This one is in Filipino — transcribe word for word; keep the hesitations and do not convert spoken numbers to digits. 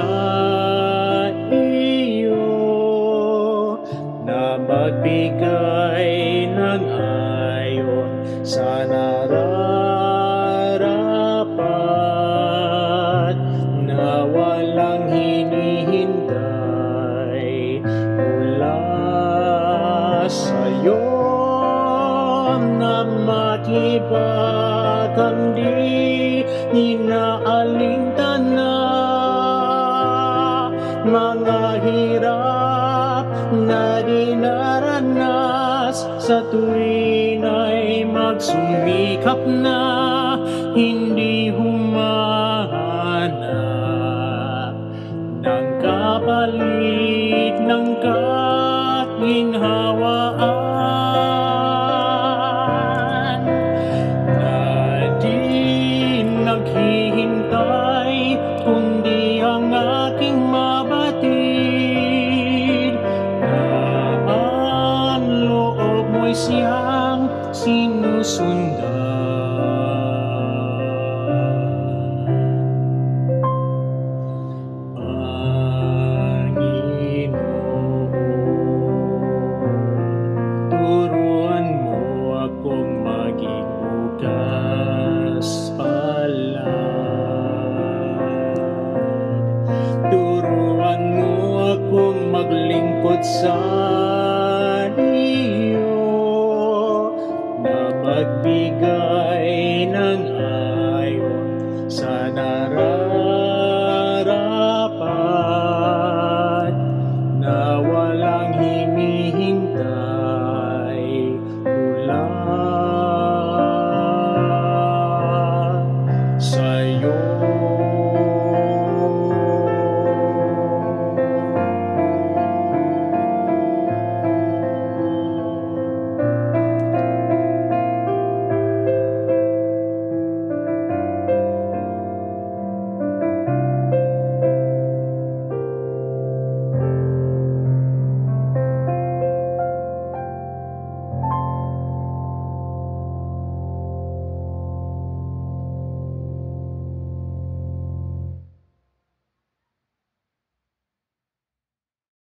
sa iyo na magbigay ng ayon sa nararapat na walang hinihintay mula sa'yo na matibag ang di inaalintana mga hirap na dinaranas sa tuwin ay magsumikap na hindi humahanap ng kapalit ng kaginhawaan na di naghihintay kundi ang aking mabatid na ang loob mo'y siyang sinusundan. Turuan mo akong maging bukas-palad. Turuan mo akong maglingkod sa